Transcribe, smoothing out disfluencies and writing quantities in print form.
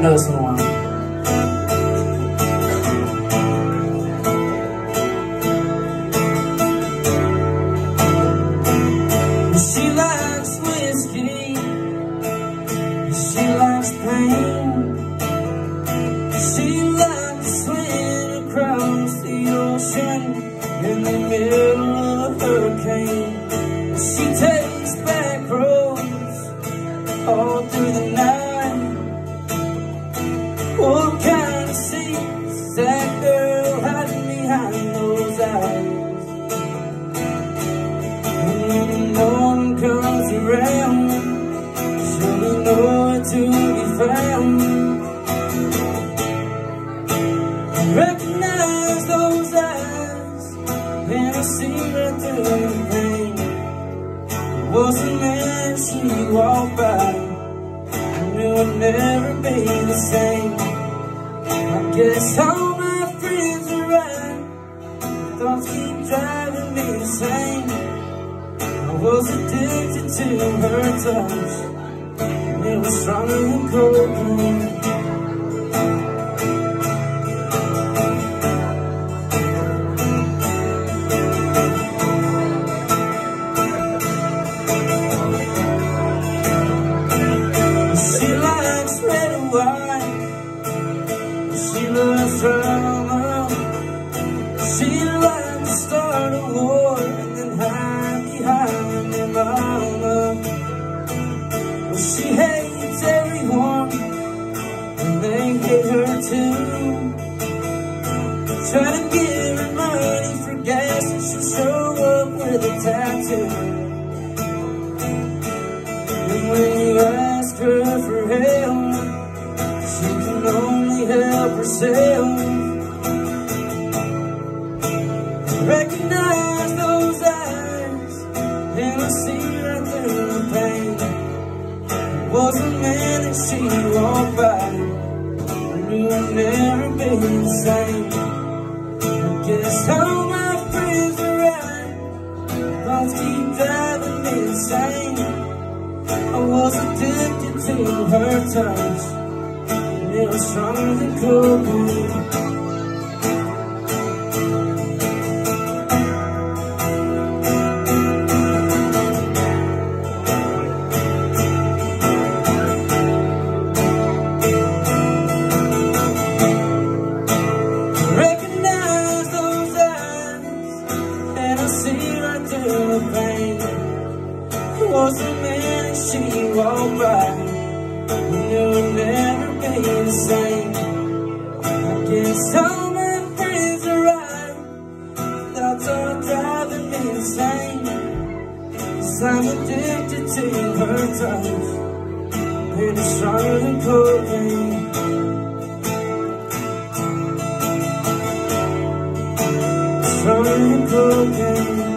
another song. She likes whiskey, she likes pain, she likes to swim across the ocean in the middle of a hurricane. She takes back roads all through the night. What kind of secrets is that girl hiding behind those eyes? Comes around, she'll know where to be found. Recognize those eyes, and I see right through the pain. It was the man she walked by, I knew I'd never be the same. I guess all my friends are right, thoughts keep driving me insane. I was addicted to her touch, and it was stronger than cocaine. She likes red and white, she loves drama. She likes to start a war and then hide behind her mama. Well, she hates everyone, and they hate her too. Try to give her money for gas, and she'll show up with a tattoo. And when you ask her for help, she can only help herself. Recognize those eyes, and I see right through the pain. It was a man that she walked by, I knew I'd never be the same. I guess all my friends are right, thoughts keep driving me insane. I was addicted to her touch, and it was stronger than cocaine. It was the man that she walked by, I knew I'd never be the same. I guess all my friends are right, thoughts are driving me insane. 'Cause I'm addicted to her touch, and it's stronger than cocaine. Stronger than cocaine.